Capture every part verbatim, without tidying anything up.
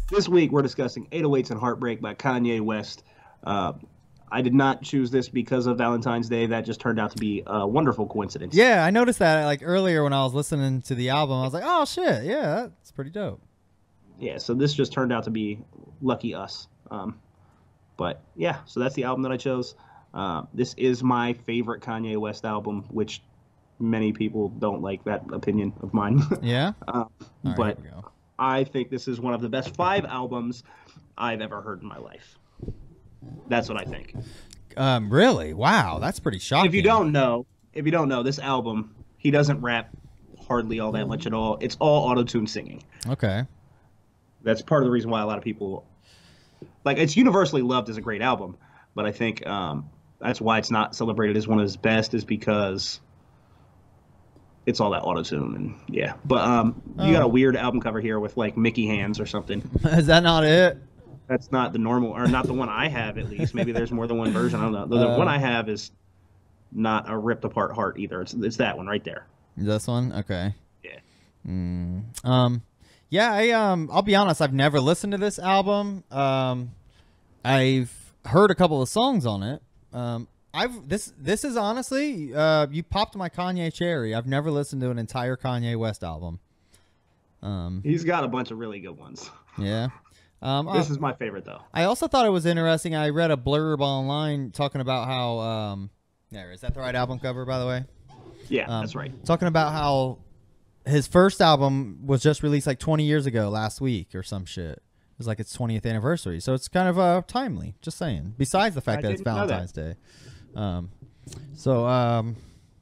This week we're discussing eight oh eights and Heartbreak by Kanye West. Uh, I did not choose this because of Valentine's Day. That just turned out to be a wonderful coincidence. Yeah, I noticed that like earlier when I was listening to the album. I was like, oh, shit, yeah, that's pretty dope. Yeah, so this just turned out to be lucky us. Um, but, yeah, so that's the album that I chose. Uh, this is my favorite Kanye West album, which many people don't like that opinion of mine. Yeah? uh, right, but I think this is one of the best five albums I've ever heard in my life. That's what I think. Um, really? Wow, that's pretty shocking. If you don't know, if you don't know, this album, he doesn't rap hardly all that much at all. It's all auto-tune singing. Okay. That's part of the reason why a lot of people, like, it's universally loved as a great album, but I think um, that's why it's not celebrated as one of his best, is because it's all that auto-tune, and yeah. But um, you got a weird album cover here with, like, Mickey hands or something. Is that not it? That's not the normal, or not the one I have, at least. Maybe there's more than one version. I don't know. The, uh, the one I have is not a ripped apart heart either. It's it's that one right there. This one? Okay. Yeah. Mm, um, yeah. I um, I'll be honest. I've never listened to this album. Um, I've heard a couple of songs on it. Um, I've this this is honestly uh, you popped my Kanye cherry. I've never listened to an entire Kanye West album. Um, he's got a bunch of really good ones. Yeah. Um, this uh, is my favorite, though. I also thought it was interesting. I read a blurb online talking about how um, there is that the right album cover, by the way? Yeah, um, that's right. Talking about how his first album was just released like twenty years ago, last week or some shit. It was like its twentieth anniversary, so it's kind of uh, timely. Just saying. Besides the fact I that it's Valentine's that. Day. Um, so, um,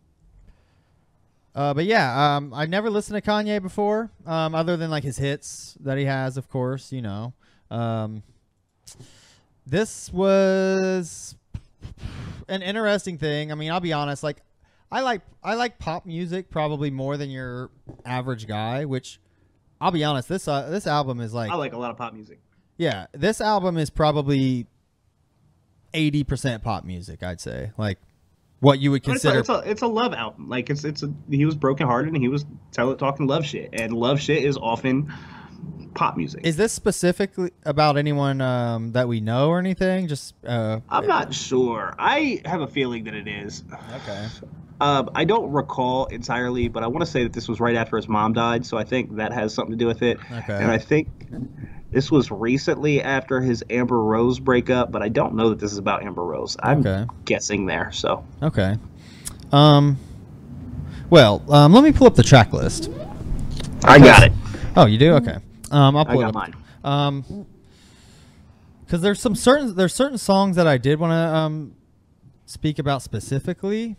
uh, but yeah, um, I've never listened to Kanye before, um, other than like his hits that he has, of course, you know. Um, this was an interesting thing. I mean, I'll be honest, like I like, I like pop music probably more than your average guy, which I'll be honest, this, uh, this album is like, I like a lot of pop music. Yeah. This album is probably eighty percent pop music, I'd say. Like what you would consider. It's a, it's a, it's a love album. Like it's, it's a, he was brokenhearted and he was tell, talking love shit, and love shit is often pop music. Is this specifically about anyone um, that we know or anything? Just uh, I'm not sure. I have a feeling that it is. Okay. Uh, I don't recall entirely, but I want to say that this was right after his mom died, so I think that has something to do with it. Okay. And I think this was recently after his Amber Rose breakup, but I don't know that this is about Amber Rose. I'm okay. guessing there. So. Okay. Um. Well, um, let me pull up the track list. I got it. Oh, you do? Okay. Um, I'll pull I got it up. mine. Um, because there's some certain there's certain songs that I did want to um speak about specifically.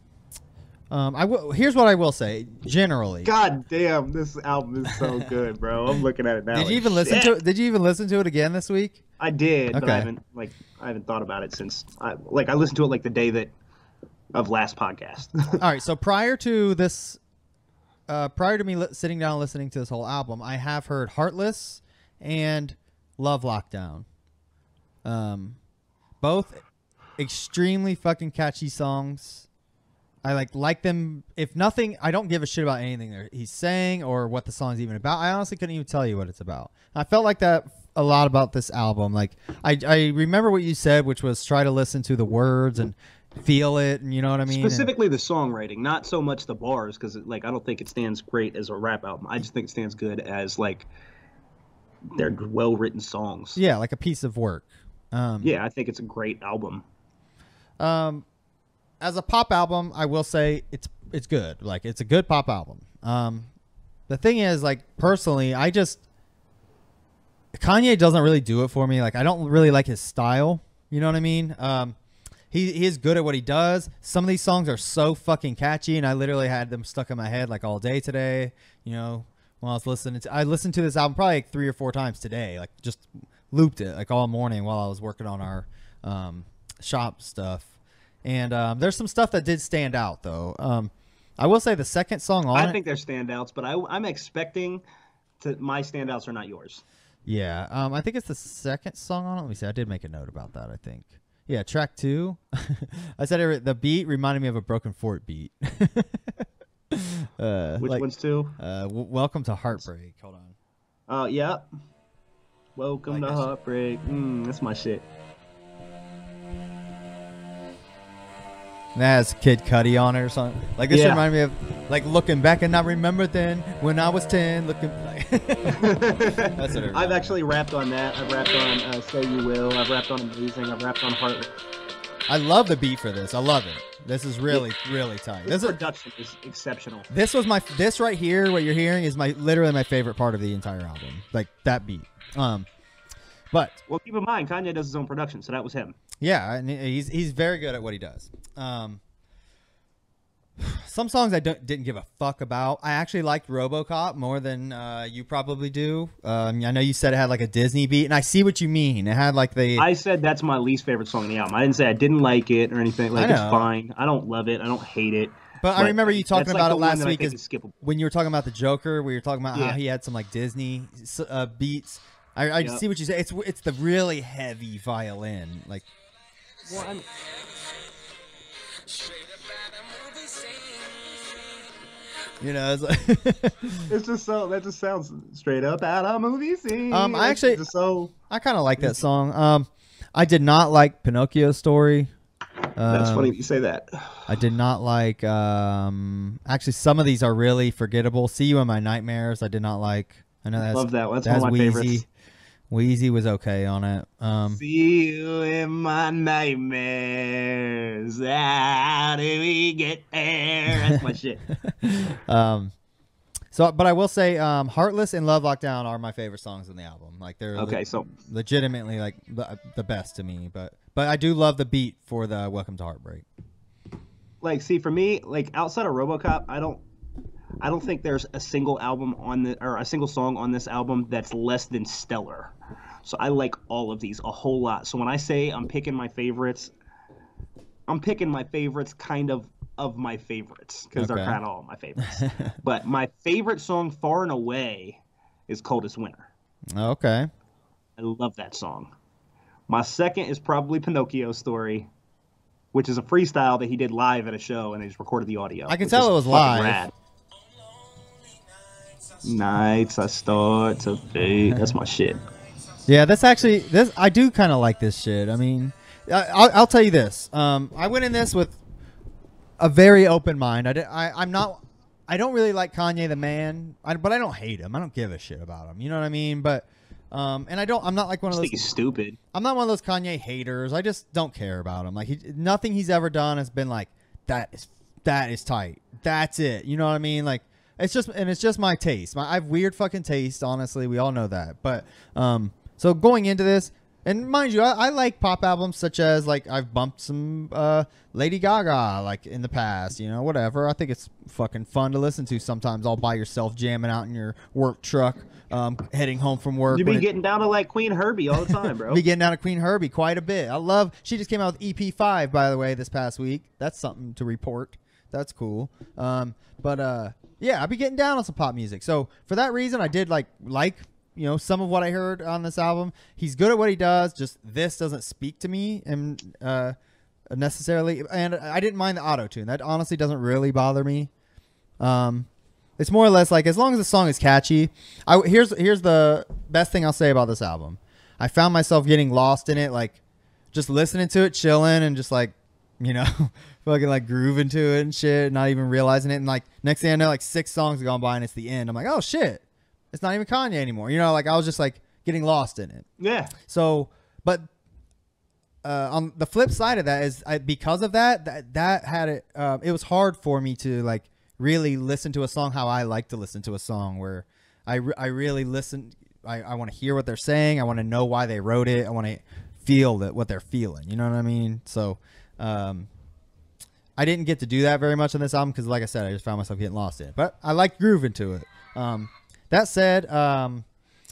Um, I will. Here's what I will say. Generally, God damn, this album is so good, bro. I'm looking at it now. did you like, even listen shit. to it? Did you even listen to it again this week? I did, Okay. but I haven't like I haven't thought about it since. I, like I listened to it like the day that of last podcast. All right. So prior to this, uh, prior to me li- sitting down and listening to this whole album, I have heard "Heartless" and "Love Lockdown." Um, both extremely fucking catchy songs. I like like them. If nothing, I don't give a shit about anything that he's saying or what the song's even about. I honestly couldn't even tell you what it's about. I felt like that a lot about this album. Like I, I remember what you said, which was try to listen to the words and feel it, and you know what I mean. Specifically the songwriting, not so much the bars, because like I don't think it stands great as a rap album. I just think it stands good as like they're well written songs. Yeah, like a piece of work. Um, yeah, I think it's a great album. Um. As a pop album, I will say it's it's good. Like it's a good pop album. Um, the thing is, like personally, I just Kanye doesn't really do it for me. Like I don't really like his style. You know what I mean? Um, he he is good at what he does. Some of these songs are so fucking catchy, and I literally had them stuck in my head like all day today. You know, while I was listening to, I listened to this album probably like three or four times today. Like just looped it like all morning while I was working on our um, shop stuff. And um, there's some stuff that did stand out, though. Um, I will say the second song on I it, think they're standouts, but I, I'm expecting to my standouts are not yours. Yeah, um, I think it's the second song on it. Let me see. I did make a note about that, I think. Yeah, track two. I said it, the beat reminded me of a Broken Fort beat. uh, Which like, ones two? Uh, w- Welcome to Heartbreak. Hold on. Uh, yeah. Welcome Like to that shit. Heartbreak. Mm, that's my shit. That has Kid Cudi on it or something. Like this Yeah. remind me of like looking back and I remember then when I was ten. Looking like that's what it I've reminded actually rapped on that. I've rapped on uh, "So You Will." I've rapped on "Amazing." I've rapped on "Heartless." me. I love the beat for this. I love it. This is really really tight. This This is production is exceptional. this was my this right here. What you're hearing is my literally my favorite part of the entire album. Like that beat. Um, but Well, keep in mind, Kanye does his own production, so that was him. yeah, and he's he's very good at what he does. Um, some songs I don't didn't give a fuck about. I actually liked RoboCop more than uh, you probably do. Um, I know you said it had like a Disney beat, and I see what you mean. It had like the I said that's my least favorite song in the album. I didn't say I didn't like it or anything. Like I it's know. fine. I don't love it. I don't hate it. But I remember you talking that's like about the it one last that I week think is is skippable. when you were talking about the Joker. We were talking about Yeah. how he had some like Disney uh, beats. I, I Yep. see what you say. It's it's the really heavy violin, like Well, I'm- you know. It's like It's just so that just sounds straight up out of a movie scene. Um, I It's actually- just so I kind of like that song. Um, I did not like Pinocchio's story. that's Um, funny that you say that. I did not like. Um, actually, some of these are really forgettable. "See You in My Nightmares." I did not like. I know that's Love that. That's that's one of my Wheezy. favorites. Wheezy was okay on it. Um, See you in my nightmares. How do we get there? That's my shit. um, so, but I will say, um, "Heartless" and "Love Lockdown" are my favorite songs on the album. Like they're le- Okay, so legitimately like the, the best to me. But but I do love the beat for the "Welcome to Heartbreak." like, see, for me, like outside of RoboCop, I don't, I don't think there's a single album on the or a single song on this album that's less than stellar. So I like all of these a whole lot. So when I say I'm picking my favorites, I'm picking my favorites kind of of my favorites because Okay. they're kind of all my favorites. But my favorite song far and away is "Coldest Winter." Okay. I love that song. My second is probably "Pinocchio Story," which is a freestyle that he did live at a show and he just recorded the audio. I can which tell is it was fucking live. Rad. Nights I start to fade. That's my shit. Yeah, that's actually this. I do kind of like this shit. I mean, I, I'll, I'll tell you this. Um, I went in this with a very open mind. I, did, I I'm not. I don't really like Kanye the man, I, but I don't hate him. I don't give a shit about him. You know what I mean? But um, and I don't. I'm not like one I of just those. think he's stupid. I'm not one of those Kanye haters. I just don't care about him. Like he, nothing he's ever done has been like that is that is tight. That's it. You know what I mean? Like it's just and it's just my taste. My I have weird fucking taste. Honestly, we all know that. But um, so going into this, and mind you, I, I like pop albums such as like I've bumped some uh Lady Gaga like in the past. You know, whatever. I think it's fucking fun to listen to sometimes all by yourself, jamming out in your work truck, um, heading home from work. You when be it- getting down to like Queen Herbie all the time, bro. be getting down to Queen Herbie quite a bit. I love. She just came out with E P five, by the way, this past week. That's something to report. That's cool. Um, but uh, yeah, I be getting down on some pop music. So for that reason, I did like like you know some of what I heard on this album. He's good at what he does. Just this doesn't speak to me and uh, necessarily. And I didn't mind the auto tune. That honestly doesn't really bother me. Um, it's more or less like as long as the song is catchy. I here's here's the best thing I'll say about this album. I found myself getting lost in it, like just listening to it, chilling, and just like you know, fucking like grooving to it and shit, not even realizing it. And like next thing I know, like six songs have gone by and it's the end. I'm like, oh shit, it's not even Kanye anymore. You know, like I was just like getting lost in it. Yeah. So, but uh, on the flip side of that is I, because of that, that that had it. Uh, it was hard for me to like really listen to a song how I like to listen to a song, where I re- I really listen. I, I want to hear what they're saying. I want to know why they wrote it. I want to feel that what they're feeling. You know what I mean? So, um, I didn't get to do that very much on this album because, like I said, I just found myself getting lost in it. But I like grooving to it. Um, that said, um,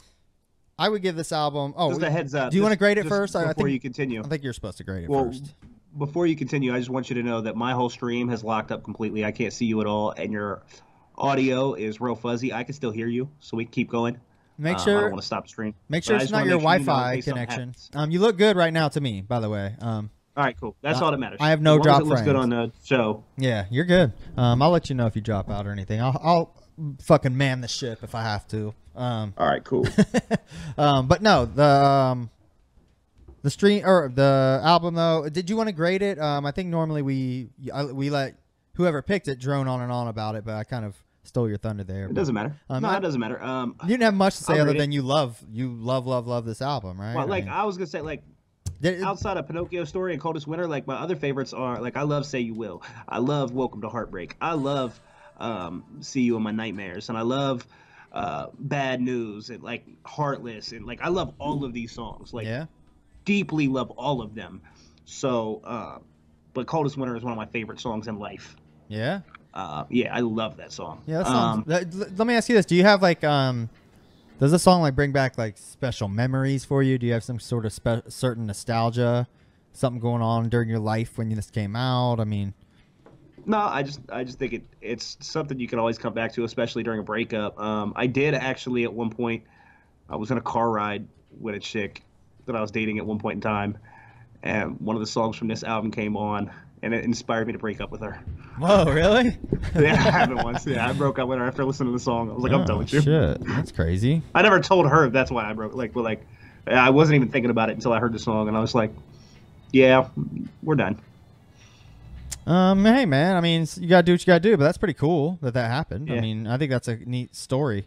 I would give this album. Oh, Just a heads up. do you want to Just- grade it just first? I, I Before think you continue. I think you're supposed to grade it Well, first. before you continue, I just want you to know that my whole stream has locked up completely. I can't see you at all, and your audio is real fuzzy. I can still hear you, so we can keep going. Make Um, I sure don't want to stop the stream. make But sure I it's just not wanna your make sure you know in Wi-Fi case something connection. happens. Um, you look good right now to me, by the way. Um, All right, cool. That's Uh, all that matters. I have no as long drop as it looks good frames. on the show. yeah, you're good. Um, I'll let you know if you drop out or anything. I'll I'll fucking man the ship if I have to. Um, All right, cool. um, but no, the um, the stream or the album though. Did you want to grade it? Um, I think normally we I, we let whoever picked it drone on and on about it, but I kind of stole your thunder there. It but, doesn't matter. Um, no, I- it doesn't matter. Um, You didn't have much to say I'll other rate than it. you love you love love love this album, right? well, like mean, I was gonna say, like did it- outside of Pinocchio Story and Coldest Winter, like my other favorites are like I love Say You Will. I love Welcome to Heartbreak. I love um, See You in My Nightmares, and I love uh, Bad News and like Heartless, and like I love all of these songs. Like yeah. deeply love all of them. So, uh, but Coldest Winter is one of my favorite songs in life. Yeah. Uh, yeah, I love that song. Yeah, that sounds. Um, that- l- let me ask you this: do you have like um, does this song like bring back like special memories for you? Do you have some sort of spe- certain nostalgia, something going on during your life when this came out? I mean, No, I just I just think it it's something you can always come back to, especially during a breakup. Um, I did actually at one point, I was in a car ride with a chick that I was dating at one point in time, and one of the songs from this album came on, and it inspired me to break up with her. whoa, really? Yeah, I happened once. Yeah, I broke up with her after listening to the song. I was like, I'm Oh, done with you. shit, that's crazy. I never told her that's why I broke. Like, well, like I wasn't even thinking about it until I heard the song, and I was like, yeah, we're done. Um, hey man, I mean, you gotta do what you gotta do, but that's pretty cool that that happened. I Yeah. mean, I think that's a neat story.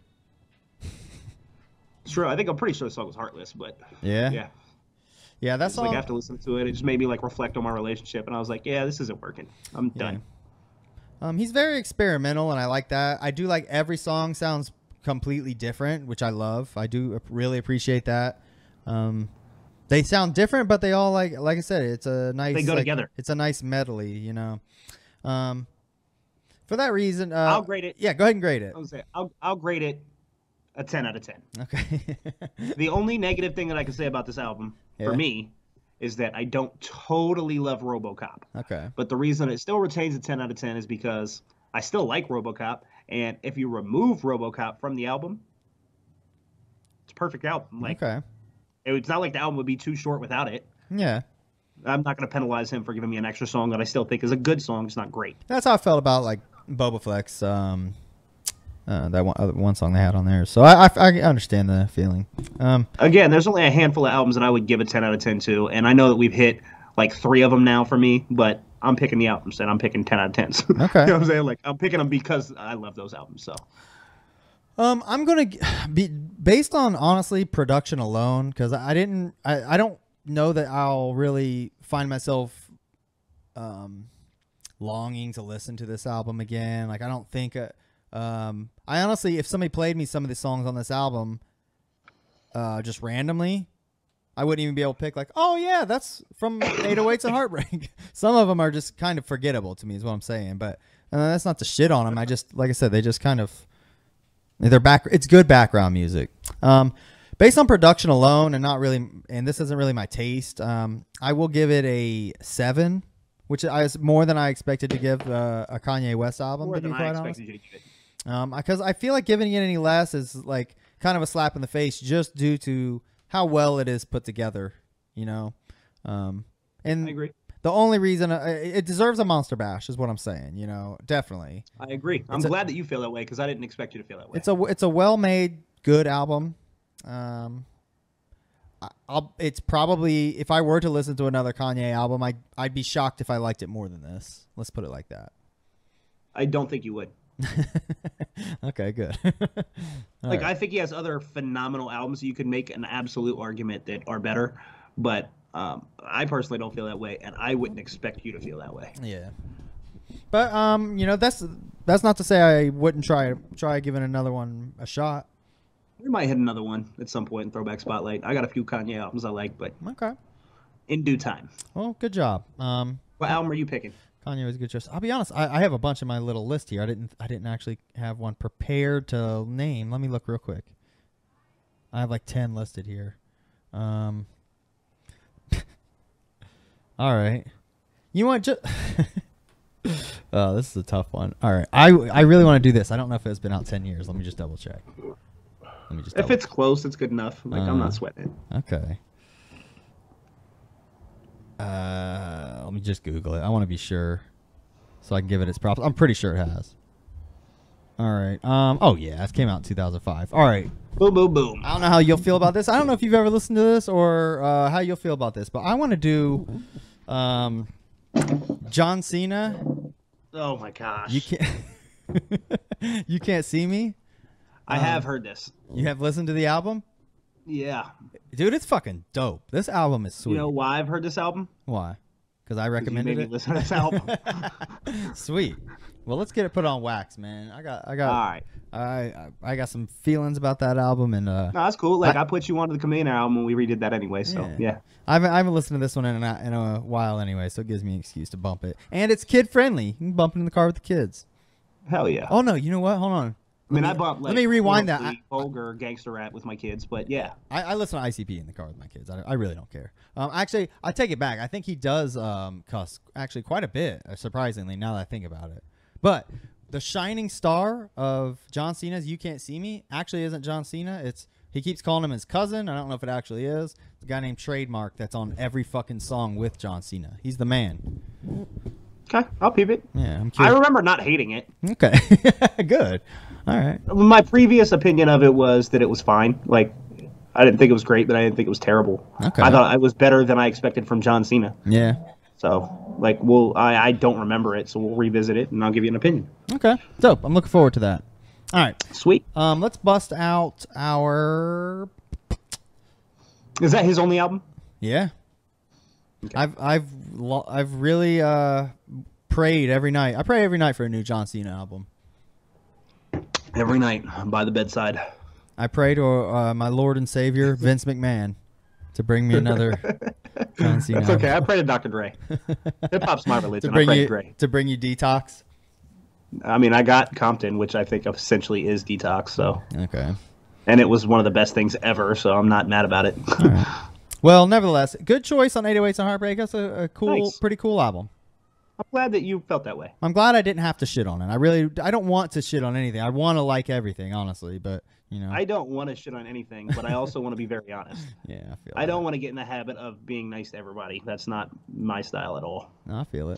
It's true. I think I'm pretty sure the song was Heartless, but Yeah, yeah. yeah, that's It's all. like after listening to it, it just made me like reflect on my relationship, and I was like, yeah, this isn't working. I'm done. Um, he's very experimental, and I like that. I do like every song sounds completely different, which I love. I do ap- really appreciate that. Um, they sound different, but they all like, like I said, it's a nice. They go like, together. It's a nice medley, you know. Um, for that reason, uh, I'll grade it. Yeah, go ahead and grade it. I would say I'll I'll grade it a ten out of ten. Okay. The only negative thing that I can say about this album Yeah. for me is that I don't totally love RoboCop. okay. But the reason it still retains a ten out of ten is because I still like RoboCop, and if you remove RoboCop from the album, it's a perfect album. Like Okay. it's not like the album would be too short without it. Yeah. I'm not going to penalize him for giving me an extra song that I still think is a good song. It's not great. That's how I felt about like Boba Flex. Um, uh, that one, other one song they had on there. So I, I, I understand the feeling. Um, Again, there's only a handful of albums that I would give a ten out of ten to, and I know that we've hit like three of them now for me, but I'm picking the albums and I'm picking ten out of tens. Okay. You know what I'm saying? Like, I'm picking them because I love those albums. So, Um, I'm gonna g- be based on honestly production alone because I didn't. I, I don't know that I'll really find myself um longing to listen to this album again. Like I don't think. Uh, um, I honestly, if somebody played me some of the songs on this album, uh, just randomly, I wouldn't even be able to pick like, oh yeah, that's from eight oh eights and Heartbreak. Some of them are just kind of forgettable to me, is what I'm saying. But uh, that's not to shit on them. I just, like I said, they just kind of. They're back. It's good background music. Um, based on production alone, and not really, and this isn't really my taste. Um, I will give it a seven, which is more than I expected to give uh, a Kanye West album. more To be than I quite expected honest, you to give it. um, because I feel like giving it any less is like kind of a slap in the face, just due to how well it is put together. You know, um, and I agree. the only reason uh, it deserves a Monster Bash is what I'm saying. You know, definitely. I agree. I'm It's a- glad that you feel that way because I didn't expect you to feel that way. It's a it's a well made good album. Um, I- I'll it's probably if I were to listen to another Kanye album, I I'd be shocked if I liked it more than this. Let's put it like that. I don't think you would. Okay, good. All Like, right. I think he has other phenomenal albums. You could make an absolute argument that are better, but um, I personally don't feel that way, and I wouldn't expect you to feel that way. Yeah, but um, you know that's that's not to say I wouldn't try try giving another one a shot. We might hit another one at some point in Throwback Spotlight. I got a few Kanye albums I like, but Okay. in due time. Well, good job. Um, What album are you picking? Kanye was a good choice. I'll be honest. I, I have a bunch in my little list here. I didn't. I didn't actually have one prepared to name. Let me look real quick. I have like ten listed here. Um. All right. You want just? Oh, this is a tough one. All right. I I really want to do this. I don't know if it's been out ten years. Let me just double check. Let me just. If Double. it's close, it's good enough. Like, I'm Uh, not sweating it. Okay. Uh, let me just Google it. I want to be sure, so I can give it its props. I'm pretty sure it has. All right. Um. Oh yeah, it came out in two thousand five. All right. Boom, boom, boom. I don't know how you'll feel about this. I don't know if you've ever listened to this or uh, how you'll feel about this, but I want to do um, John Cena. Oh my gosh. You can't. You can't see me. I um, have heard this. You have listened to the album, Yeah. dude. It's fucking dope. This album is sweet. You know why I've heard this album? Why? Because I 'Cause you recommended made me it. listen to this album. Sweet. Well, let's get it put on wax, man. I got, I got, All right. I, I, I got some feelings about that album, and uh, No, that's cool. Like I- I, put you onto the Chameleon album when we redid that anyway. So Yeah. yeah. I haven't, I haven't listened to this one in a, in a while anyway, so it gives me an excuse to bump it. And it's kid friendly. You can bump it in the car with the kids. Hell yeah. Oh no, you know what? Hold on. I mean, Let I me- bump. Like, let me rewind that. horribly vulgar gangster rap with my kids, but yeah. I, I listen to I C P in the car with my kids. I, I really don't care. Um, actually, I take it back. I think he does um, cuss actually quite a bit, uh, surprisingly, now that I think about it. But the shining star of John Cena's "You Can't See Me" actually isn't John Cena. It's he keeps calling him his cousin. I don't know if it actually is. The guy named Trademark that's on every fucking song with John Cena. He's the man. Okay, I'll peep it. Yeah, I'm I curious. remember not hating it. Okay, good. All right. My previous opinion of it was that it was fine. Like, I didn't think it was great, but I didn't think it was terrible. Okay. I thought it was better than I expected from John Cena. Yeah. So, like, we'll I, I don't remember it, so we'll revisit it and I'll give you an opinion. Okay. Dope. I'm looking forward to that. All right. Sweet. Um, let's bust out our Is that his only album? yeah. I've I've lo- I've really uh prayed every night. I pray every night for a new John Cena album. Every night by the bedside. I pray to uh, my Lord and Savior Vince McMahon to bring me another John Cena. That's okay. I album. pray to Doctor Dre. Hip hop's my to religion. I bring pray you to Dre. to bring you detox. I mean, I got Compton, which I think essentially is detox. So, Okay. and it was one of the best things ever. So I'm not mad about it. Well, nevertheless, good choice on eight oh eights and Heartbreak. That's a, a cool, Nice. pretty cool album. I'm glad that you felt that way. I'm glad I didn't have to shit on it. I really, I don't want to shit on anything. I want to like everything, honestly. But you know, I don't want to shit on anything, but I also want to be very honest. yeah, I feel. I that. don't want to get in the habit of being nice to everybody. That's not my style at all. No, I feel it.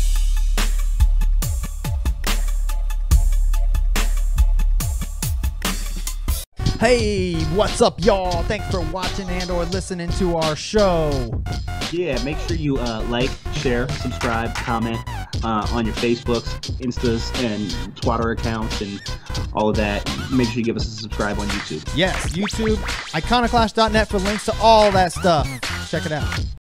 Hey, what's up, y'all? Thanks for watching and or listening to our show. Yeah, make sure you uh, like, share, subscribe, comment uh, on your Facebooks, Instas, and Twitter accounts, and all of that. Make sure you give us a subscribe on YouTube. Yes, YouTube, iconoclash dot net for links to all that stuff. Check it out.